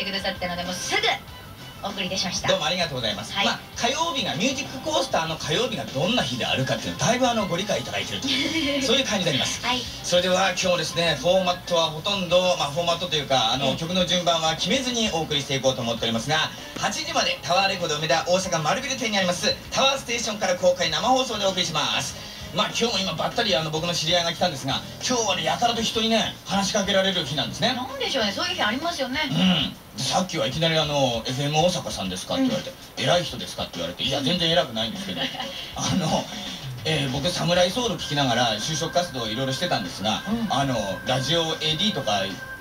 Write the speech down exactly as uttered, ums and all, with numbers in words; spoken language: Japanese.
ってくださったので、もうすぐお送りいたしました。 どうもありがとうございます。 はい、 まあ火曜日がミュージックコースターの火曜日がどんな日であるかっていうのだいぶあのご理解いただいているとそういう感じであります。 はい、 それでは今日もですね、フォーマットはほとんど、まあ、フォーマットというかあの、うん、曲の順番は決めずにお送りしていこうと思っておりますが、はちじまでタワーレコード梅田大阪丸ビル店にありますタワーステーションから公開生放送でお送りします。まあ今日も今ばったりあの僕の知り合いが来たんですが、今日はねやたらと人にね話しかけられる日なんですね。 なんでしょうね、そういう日ありますよね。 うん、さっきはいきなりあの エフエム 大阪さんですかって言われて、うん、偉い人ですかって言われて、いや全然偉くないんですけどあの、えー、僕サムライソウル聞きながら就職活動をいろいろしてたんですが、うん、あのラジオ エーディー とか